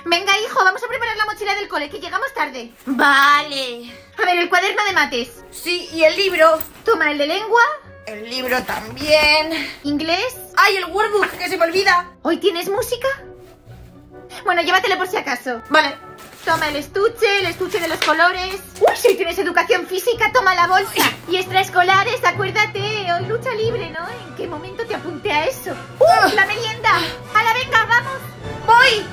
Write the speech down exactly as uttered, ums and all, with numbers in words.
Venga, hijo, vamos a preparar la mochila del cole, que llegamos tarde. Vale. A ver, el cuaderno de mates. Sí, y el libro. Toma, el de lengua. El libro también. Inglés. ¡Ay, el workbook! ¡Que se me olvida! ¿Hoy tienes música? Bueno, llévatelo por si acaso. Vale. Toma el estuche, el estuche de los colores. Uy, si hoy tienes educación física, toma la bolsa. Y extraescolares, acuérdate, hoy lucha libre, ¿no? ¿En qué momento te apunté a eso? ¡Uh, la merienda! ¡Hala, venga, vamos! ¡Voy!